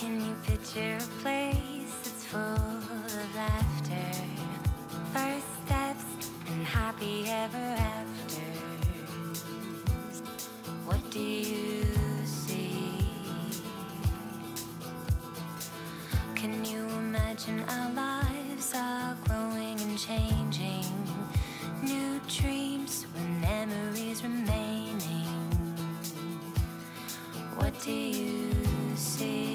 Can you picture a place that's full of laughter? First steps and happy ever afters. What do you see? Can you imagine our lives are growing and changing? New dreams with memories remaining. What do you see?